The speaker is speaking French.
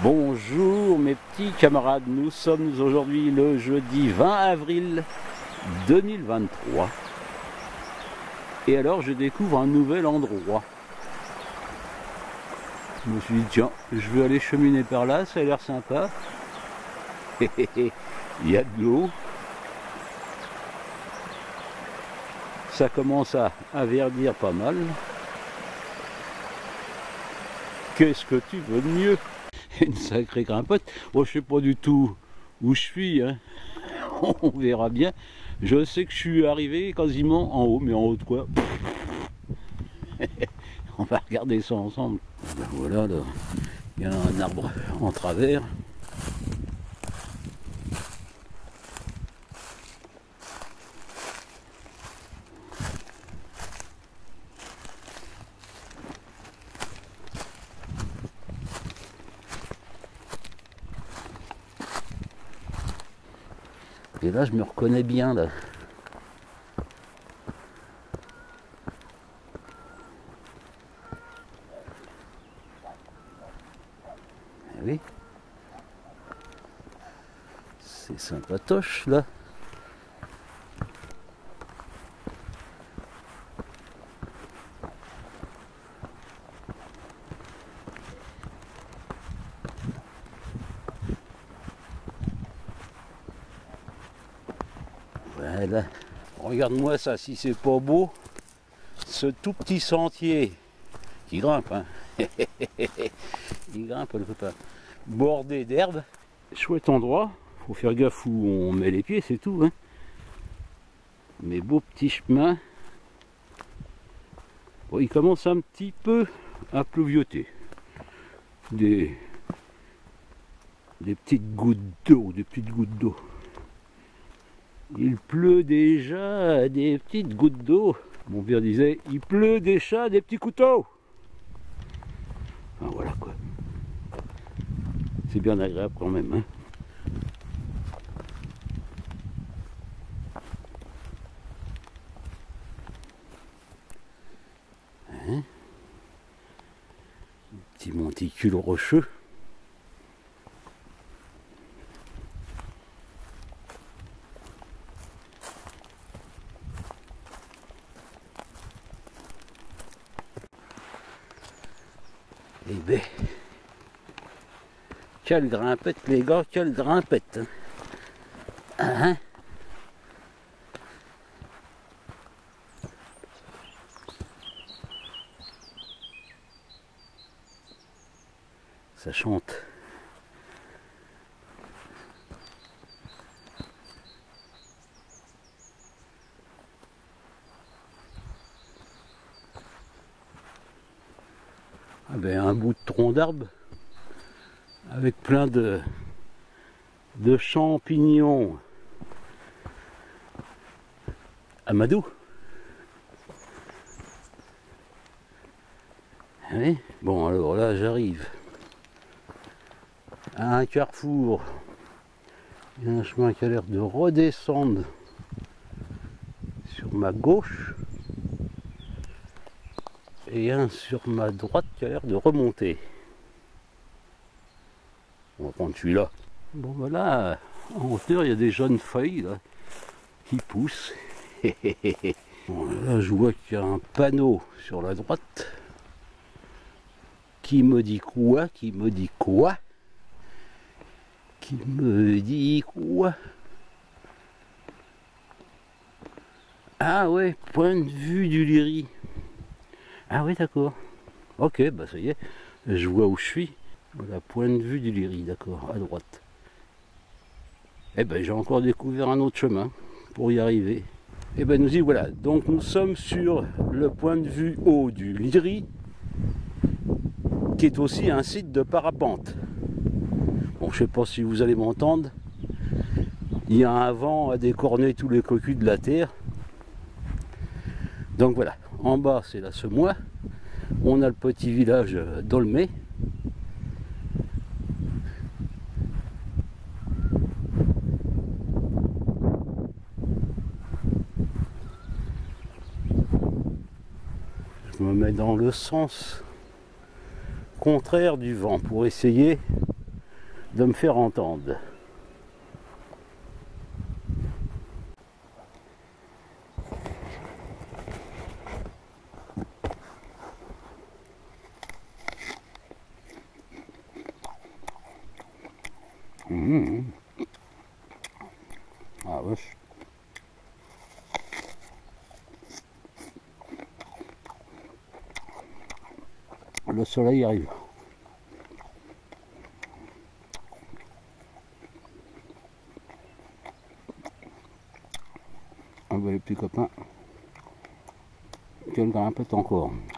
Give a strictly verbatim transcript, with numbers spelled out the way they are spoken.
Bonjour mes petits camarades, nous sommes aujourd'hui le jeudi vingt avril deux mille vingt-trois. Et alors je découvre un nouvel endroit. Je me suis dit tiens, je vais aller cheminer par là, ça a l'air sympa. Il y a de l'eau. Ça commence à, à verdir pas mal. Qu'est-ce que tu veux de mieux? Une sacrée grimpote. Bon, je sais pas du tout où je suis, hein. On verra bien. Je sais que je suis arrivé quasiment en haut, mais en haut de quoi? On va regarder ça ensemble. Ben voilà, là, il y a un arbre en travers. Et là, je me reconnais bien, là. Eh oui. C'est sympatoche, là. Voilà. Regarde-moi ça, si c'est pas beau, ce tout petit sentier qui grimpe, hein. Il grimpe le copain. Bordé d'herbe. Chouette endroit, faut faire gaffe où on met les pieds, c'est tout, hein. Mais beau petit chemin. Bon, il commence un petit peu à pleuvioter. Des, des petites gouttes d'eau, des petites gouttes d'eau. Il pleut déjà des petites gouttes d'eau. Mon père disait, il pleut des chats, des petits couteaux. Ah, voilà quoi. C'est bien agréable quand même, hein. Hein? Petit monticule rocheux. Eh ben, quelle grimpette les gars, quelle grimpette, hein. Hein? Ça chante. Ah ben, un bout de tronc d'arbre avec plein de, de champignons amadou. Oui. Bon, alors là j'arrive à un carrefour. Il y a un chemin qui a l'air de redescendre sur ma gauche et un sur ma droite qui a l'air de remonter. On va prendre celui-là. Bon voilà, en hauteur il y a des jeunes feuilles là, qui poussent. Bon, là je vois qu'il y a un panneau sur la droite qui me dit quoi, qui me dit quoi, qui me dit quoi. Ah ouais, point de vue du Liry. Ah oui, d'accord. Ok, bah ça y est, je vois où je suis. Voilà, point de vue du Liry, d'accord, à droite. Eh ben, j'ai encore découvert un autre chemin pour y arriver. Eh ben, nous y voilà. Donc, nous sommes sur le point de vue haut du Liry, qui est aussi un site de parapente. Bon, je sais pas si vous allez m'entendre. Il y a un vent à décorner tous les cocus de la terre. Donc voilà, en bas c'est la Semois, on a le petit village d'Aulmet. Je me mets dans le sens contraire du vent pour essayer de me faire entendre. Mmh. Ah wesh. Le soleil arrive. Ah bah les petits copains, quel grimpette encore.